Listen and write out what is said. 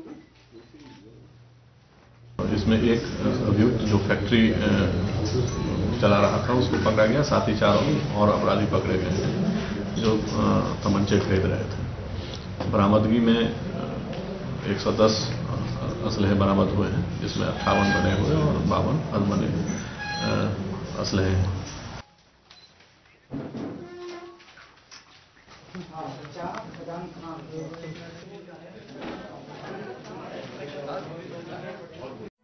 इसमें एक अभियुक्त जो फैक्ट्री चला रहा था उसको पकड़ा गया, साथ ही 4 और अपराधी पकड़े गए हैं जो तमंचे खरीद रहे थे। बरामदगी में 110 असलहे बरामद हुए हैं, जिसमें 58 बने हुए और 52 अनबने असलहे हैं।